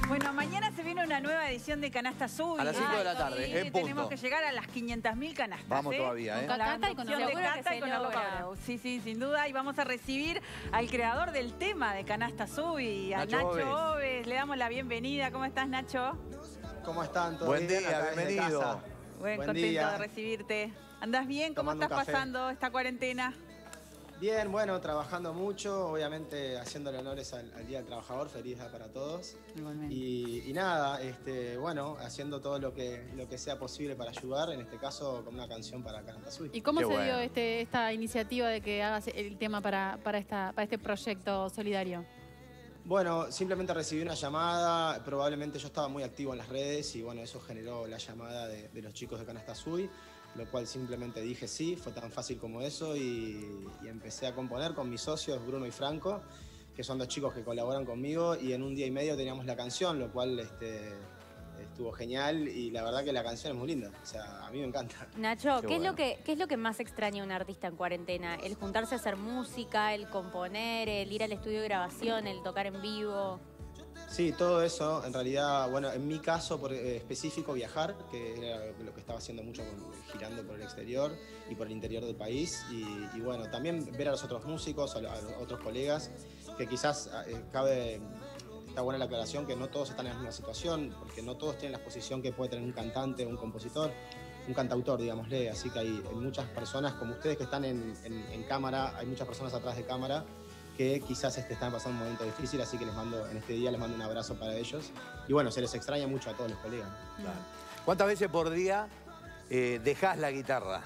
Bueno, mañana se viene una nueva edición de Canasta Sub. A las 5 de la tarde, en punto. Tenemos que llegar a las 500.000 canastas. Vamos todavía, ¿eh? Con la Cata y con conducción de Seguro que Cata se y con Arlo logra. Cabrau. Sí, sí, sin duda. Y vamos a recibir al creador del tema de Canasta Sub y a Nacho Nacho Oves. Le damos la bienvenida. ¿Cómo estás, Nacho? ¿Cómo están? ¿Todo Buen bien? día, Acá desde bienvenido. casa. Buen, Buen contento día. de recibirte. ¿Andás bien? ¿Cómo Tomando estás un café. pasando esta cuarentena? Bien, bueno, trabajando mucho, obviamente haciéndole honores al Día del Trabajador, feliz día para todos. Igualmente. Y nada, bueno, haciendo todo lo que sea posible para ayudar, en este caso con una canción para Canasta Sub. ¿Y cómo Qué se bueno. dio esta iniciativa de que hagas el tema para este proyecto solidario? Bueno, simplemente recibí una llamada, probablemente yo estaba muy activo en las redes y bueno, eso generó la llamada de los chicos de Canasta Sub, lo cual simplemente dije sí, fue tan fácil como eso y empecé a componer con mis socios Bruno y Franco, que son dos chicos que colaboran conmigo y en un día y medio teníamos la canción, lo cual estuvo genial y la verdad que la canción es muy linda, o sea, a mí me encanta. Nacho, Qué ¿qué bueno. es lo que más extraña a un artista en cuarentena? ¿El juntarse a hacer música, el componer, el ir al estudio de grabación, el tocar en vivo? Sí, todo eso, en realidad, bueno, en mi caso específico, viajar, que era lo que estaba haciendo mucho girando por el exterior y por el interior del país. Y bueno, también ver a los otros músicos, a los otros colegas, que quizás está buena la aclaración, que no todos están en la misma situación, porque no todos tienen la exposición que puede tener un cantante, un compositor, un cantautor, digámosle. Así que hay muchas personas como ustedes que están en cámara, hay muchas personas atrás de cámara que quizás están pasando un momento difícil, así que en este día les mando un abrazo para ellos. Y bueno, se les extraña mucho a todos los colegas. Claro. ¿Cuántas veces por día dejás la guitarra?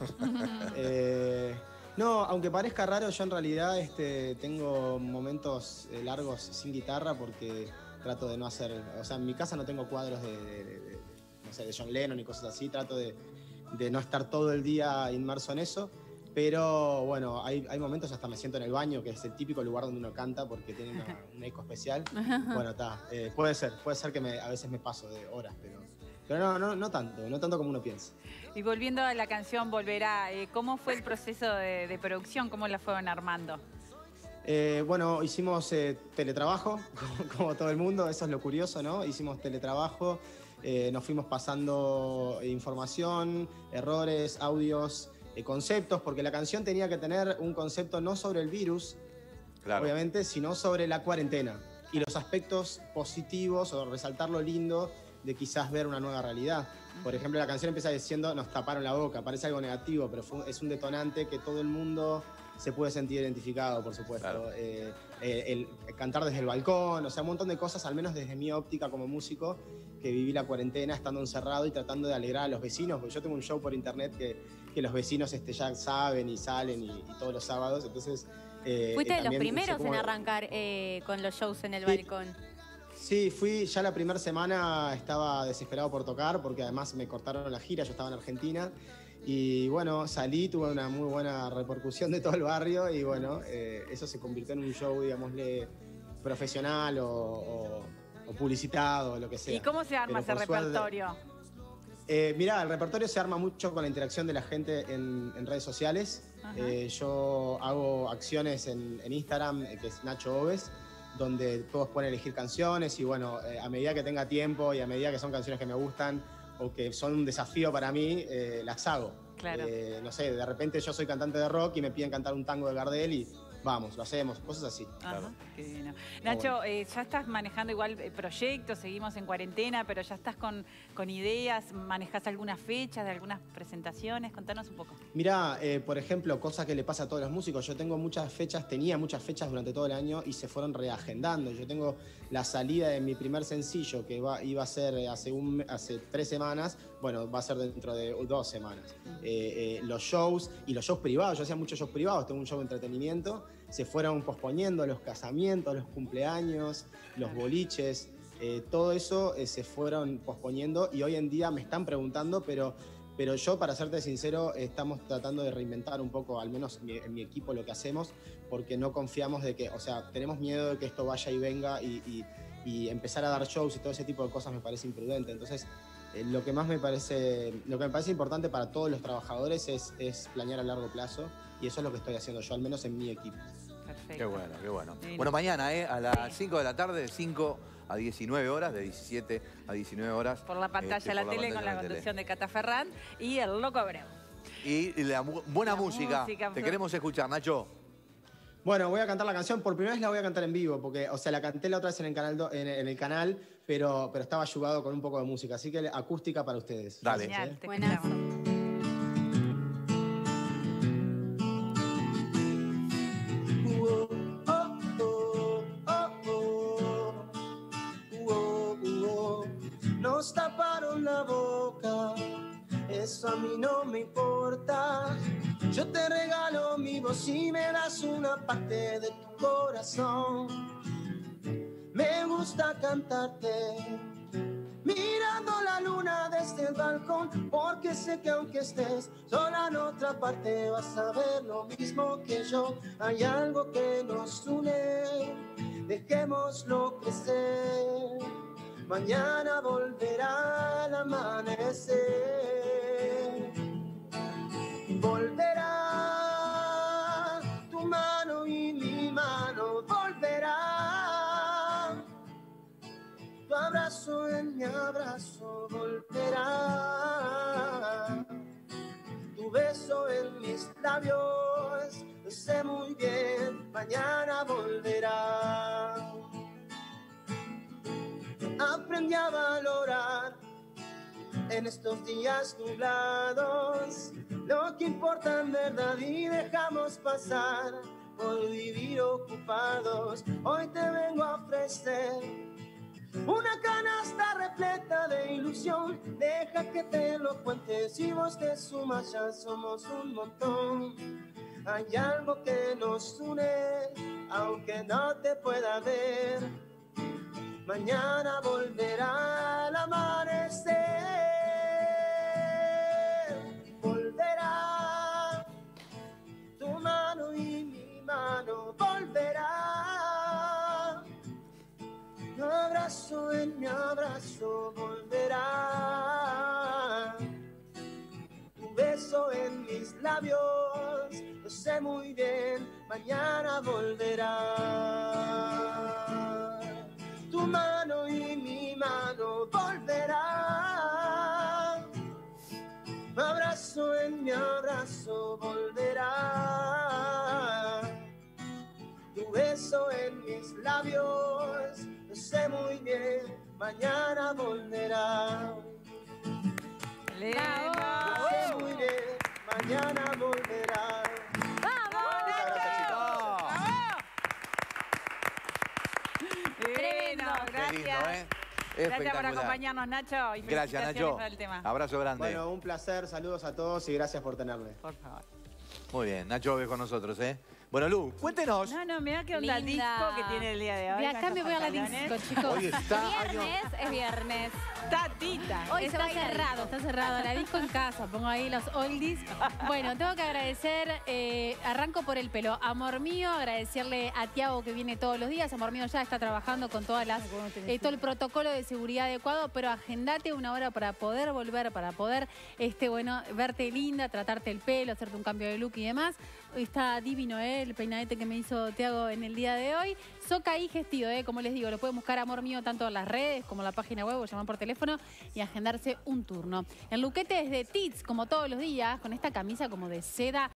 No, aunque parezca raro, yo en realidad tengo momentos largos sin guitarra porque trato de no hacer... O sea, en mi casa no tengo cuadros no sé, de John Lennon y cosas así, trato de no estar todo el día inmerso en eso. Pero bueno, hay momentos hasta me siento en el baño, que es el típico lugar donde uno canta porque tiene un eco especial. Bueno, está. Puede ser que a veces me paso de horas, pero no tanto como uno piensa. Y volviendo a la canción Volverá, ¿cómo fue el proceso de producción? ¿Cómo la fueron armando? Bueno, hicimos teletrabajo, como todo el mundo, eso es lo curioso, ¿no? Hicimos teletrabajo, nos fuimos pasando información, errores, audios, conceptos, porque la canción tenía que tener un concepto no sobre el virus, Claro. obviamente, sino sobre la cuarentena y los aspectos positivos o resaltar lo lindo de quizás ver una nueva realidad. Por ejemplo, la canción empieza diciendo nos taparon la boca, parece algo negativo, pero es un detonante que todo el mundo se puede sentir identificado, por supuesto. Claro. El cantar desde el balcón, o sea, un montón de cosas, al menos desde mi óptica como músico, que viví la cuarentena estando encerrado y tratando de alegrar a los vecinos, porque yo tengo un show por internet que los vecinos ya saben y salen y todos los sábados, entonces... Fuiste de los también primeros hice como- en arrancar con los shows en el Sí. balcón. Sí, fui ya la primera semana, estaba desesperado por tocar porque además me cortaron la gira, yo estaba en Argentina y bueno, salí, tuve una muy buena repercusión de todo el barrio y bueno, eso se convirtió en un show, digámosle, profesional o publicitado o lo que sea. ¿Y cómo se arma ese Pero por suerte- repertorio? Mirá, el repertorio se arma mucho con la interacción de la gente en redes sociales. Ajá. Yo hago acciones en Instagram, que es Nacho Oves, donde todos pueden elegir canciones y bueno, a medida que tenga tiempo y a medida que son canciones que me gustan o que son un desafío para mí, las hago. Claro. No sé, de repente yo soy cantante de rock y me piden cantar un tango de Gardel y vamos, lo hacemos, cosas así. Ajá, qué divino. Nacho, ya estás manejando igual proyectos, seguimos en cuarentena, pero ya estás con ideas, manejás algunas fechas de algunas presentaciones, contanos un poco. Mirá, por ejemplo, cosa que le pasa a todos los músicos, yo tengo tenía muchas fechas durante todo el año y se fueron reagendando. Yo tengo la salida de mi primer sencillo que iba a ser hace 3 semanas, bueno, va a ser dentro de 2 semanas. Los shows privados, yo hacía muchos shows privados, tengo un show de entretenimiento, se fueron posponiendo los casamientos, los cumpleaños, los boliches, todo eso se fueron posponiendo y hoy en día me están preguntando, pero yo, para serte sincero, estamos tratando de reinventar un poco, al menos en mi equipo, lo que hacemos, porque no confiamos o sea, tenemos miedo de que esto vaya y venga y empezar a dar shows y todo ese tipo de cosas me parece imprudente. Entonces, lo que me parece importante para todos los trabajadores es planear a largo plazo y eso es lo que estoy haciendo yo, al menos en mi equipo. Perfecto. Qué bueno, qué bueno. Divino. Bueno, mañana, a las 5 de la tarde, 5 a 19 horas, de 17 a 19 horas. Por la pantalla de la por tele, con la conducción de Cata Ferrán y el Loco Abreu. Y la buena música. Te queremos escuchar, Nacho. Bueno, voy a cantar la canción. Por primera vez la voy a cantar en vivo, porque, o sea, la canté la otra vez en el canal, pero estaba ayudado con un poco de música. Así que acústica para ustedes. Dale. Genial, te Buenazo. Nos taparon la boca, eso a mí no me importa. Yo te regalo mi voz y me das una parte de tu corazón. Me gusta cantarte, mirando la luna desde el balcón, porque sé que aunque estés sola en otra parte vas a ver lo mismo que yo. Hay algo que nos une, dejémoslo crecer. Mañana volverá al amanecer. Volverá tu mano y mi mano, volverá tu abrazo en mi abrazo, volverá tu beso en mis labios. Lo sé muy bien, mañana volverá. Aprendí a valorar en estos días nublados lo que importa en verdad y dejamos pasar por vivir ocupados. Hoy te vengo a ofrecer una canasta repleta de ilusión. Deja que te lo cuente, si vos te sumas ya somos un montón. Hay algo que nos une, aunque no te pueda ver. Mañana volverá al amanecer. Volverá tu mano y mi mano, volverá tu abrazo en mi abrazo, volverá tu beso en mis labios. Lo sé muy bien, mañana volverá. Tu mano y mi mano, volverá. Mi abrazo en mi abrazo, volverá. Tu beso en mis labios, lo sé muy bien, mañana volverá. Lo sé muy bien, mañana volverá. Tremendo, gracias. Qué lindo, ¿eh? Gracias por acompañarnos, Nacho. Y Gracias, Nacho. felicitaciones por el tema. Abrazo grande. Bueno, un placer, saludos a todos y gracias por tenerme. Por favor. Muy bien, Nacho ve con nosotros, ¿eh? Bueno, Lu, cuéntenos. No, mirá qué onda el disco Linda. que tiene el día de hoy. De acá me voy a la Pantalones. disco, chicos. Hoy está Viernes es viernes. Tatita. Hoy se va a ir a Está cerrado. La disco en casa, pongo ahí los oldies. Bueno, tengo que agradecer, arranco por el pelo. Amor mío, agradecerle a Tiago que viene todos los días. Amor mío ya está trabajando con todas las, todo el protocolo de seguridad adecuado, pero agendate una hora para poder volver, para poder, bueno, verte linda, tratarte el pelo, hacerte un cambio de look y demás. Está divino, el peinadete que me hizo Tiago en el día de hoy. Soca y Gestido, como les digo, lo pueden buscar Amor Mío tanto en las redes como en la página web o llamar por teléfono y agendarse un turno. El luquete es de Tits, como todos los días, con esta camisa como de seda